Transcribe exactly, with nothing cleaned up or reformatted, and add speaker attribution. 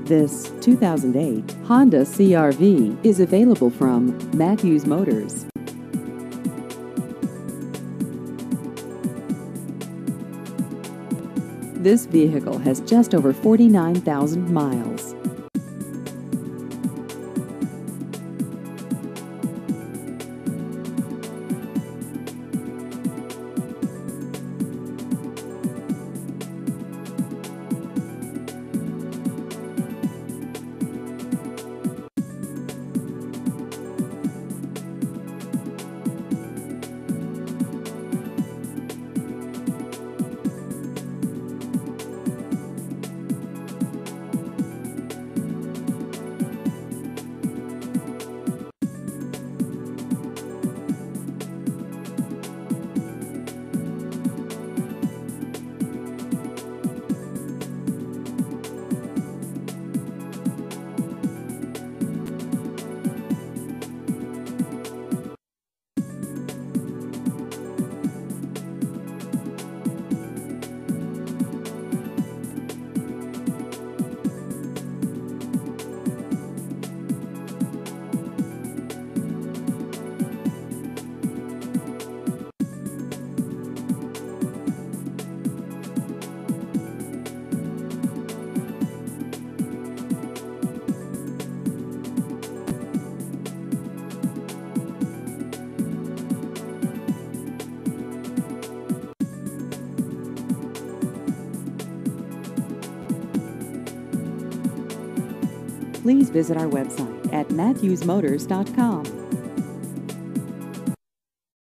Speaker 1: This two thousand eight Honda C R V is available from Matthews Motors. This vehicle has just over forty-nine thousand miles. Please visit our website at matthews motors dot com.